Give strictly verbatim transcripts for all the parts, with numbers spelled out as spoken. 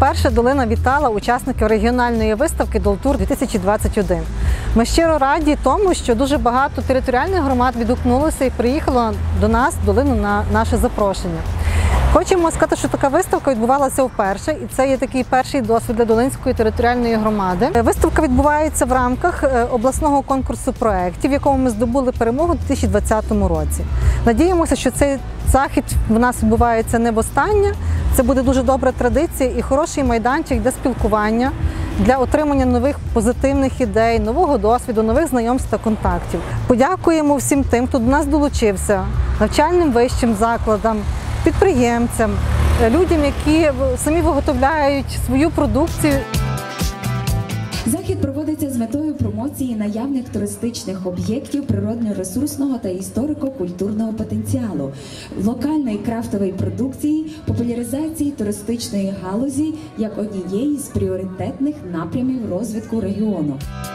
Вперше долина вітала учасників регіональної виставки «Долтур дві тисячі двадцять один». Ми щиро раді тому, що дуже багато територіальних громад відгукнулося і приїхало до нас в долину на наше запрошення. Хочемо сказати, що така виставка відбувалася вперше, і це є такий перший досвід для Долинської територіальної громади. Виставка відбувається в рамках обласного конкурсу проєктів, в якому ми здобули перемогу у дві тисячі двадцятому році. Надіємося, що цей захід в нас відбувається не востаннє. Це буде дуже добра традиція і хороший майданчик для спілкування, для отримання нових позитивних ідей, нового досвіду, нових знайомств та контактів. Подякуємо всім тим, хто до нас долучився, навчальним вищим закладам, підприємцям, людям, які самі виготовляють свою продукцію. Захід проводиться з метою промоції наявних туристичних об'єктів природно-ресурсного та історико-культурного потенціалу, локальної крафтової продукції, популяризації туристичної галузі як однієї з пріоритетних напрямів розвитку регіону.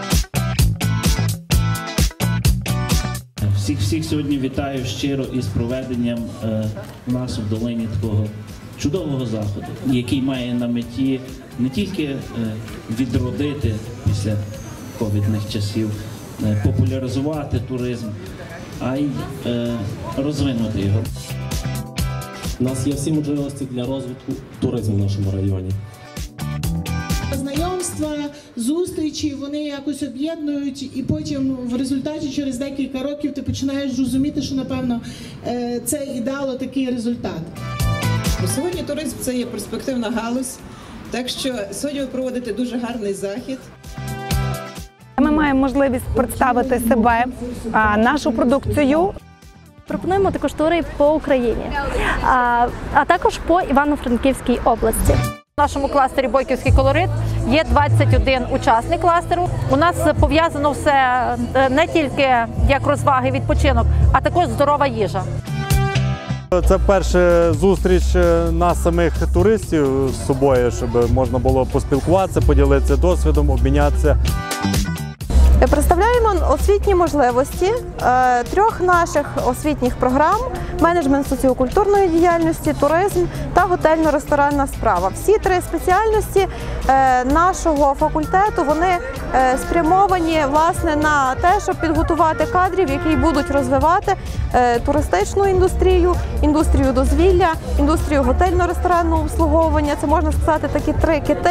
Всіх всіх сьогодні вітаю щиро із проведенням е, у нас в долині такого чудового заходу, який має на меті не тільки е, відродити після ковідних часів, е, популяризувати туризм, а й е, розвинути його. У нас є всі можливості для розвитку туризму в нашому районі. Знайомства, зустрічі, вони якось об'єднують, і потім в результаті через декілька років ти починаєш розуміти, що, напевно, це і дало такий результат. Сьогодні туризм – це є перспективна галузь, так що сьогодні ви проводите дуже гарний захід. Ми маємо можливість представити себе, нашу продукцію. Пропонуємо також тури по Україні, а, а також по Івано-Франківській області. В нашому кластері «Бойківський колорит» є двадцять один учасник кластеру. У нас пов'язано все не тільки як розваги, відпочинок, а також здорова їжа. Це перша зустріч нас самих туристів з собою, щоб можна було поспілкуватися, поділитися досвідом, обмінятися. Представляємо освітні можливості е, трьох наших освітніх програм: менеджмент соціокультурної діяльності, туризм та готельно-ресторанна справа. Всі три спеціальності е, нашого факультету, вони е, спрямовані, власне, на те, щоб підготувати кадрів, які будуть розвивати е, туристичну індустрію, індустрію дозвілля, індустрію готельно-ресторанного обслуговування. Це, можна сказати, такі три кити.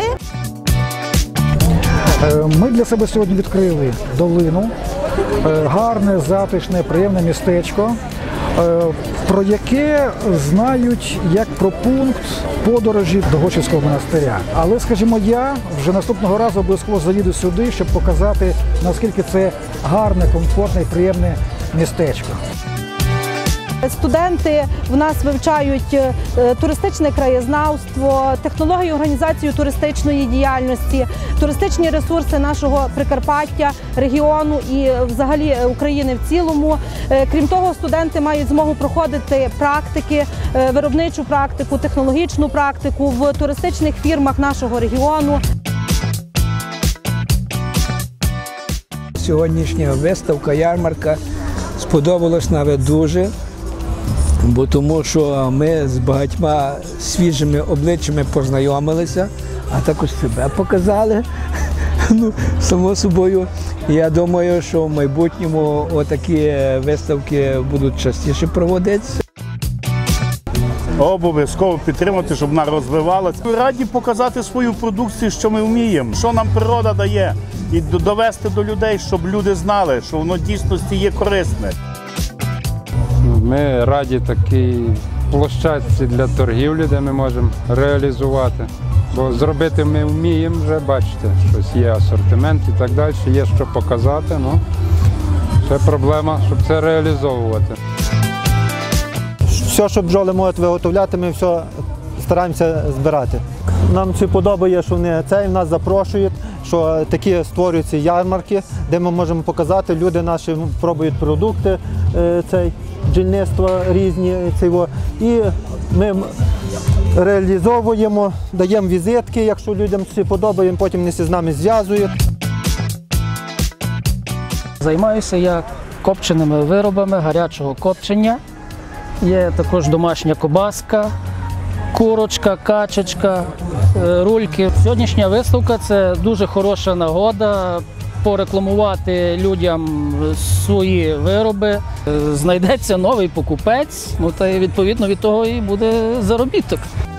Ми для себе сьогодні відкрили долину, гарне, затишне, приємне містечко, про яке знають як про пункт подорожі до Гочівського монастиря. Але, скажімо, я вже наступного разу обов'язково заїду сюди, щоб показати, наскільки це гарне, комфортне і приємне містечко. Студенти в нас вивчають туристичне краєзнавство, технологію організації туристичної діяльності, туристичні ресурси нашого Прикарпаття, регіону і взагалі України в цілому. Крім того, студенти мають змогу проходити практики, виробничу практику, технологічну практику в туристичних фірмах нашого регіону. Сьогоднішня виставка, ярмарка сподобалась навіть дуже. Бо тому що ми з багатьма свіжими обличчями познайомилися, а також себе показали. Ну, само собою, я думаю, що в майбутньому отакі виставки будуть частіше проводитися. Обов'язково підтримати, щоб вона розвивалася. Ми раді показати свою продукцію, що ми вміємо, що нам природа дає, і довести до людей, щоб люди знали, що воно в дійсності є корисне. Ми раді такій площадці для торгівлі, де ми можемо реалізувати. Бо зробити ми вміємо вже, бачите, щось є асортимент і так далі, є що показати. Ну, ще проблема, щоб це реалізовувати. Все, що бджоли можуть виготовляти, ми все стараємося збирати. Нам це подобає, що вони це і нас запрошують, що такі створюються ярмарки, де ми можемо показати, люди наші пробують продукти, цей, бджільництва різні. Цього. І ми реалізовуємо, даємо візитки, якщо людям це подобає, потім вони з нами зв'язують. Займаюся я копченими виробами гарячого копчення. Є також домашня кобаска, курочка, качечка, е, рульки. Сьогоднішня виставка – це дуже хороша нагода порекламувати людям свої вироби. Е, Знайдеться новий покупець, ну та й відповідно від того і буде заробіток.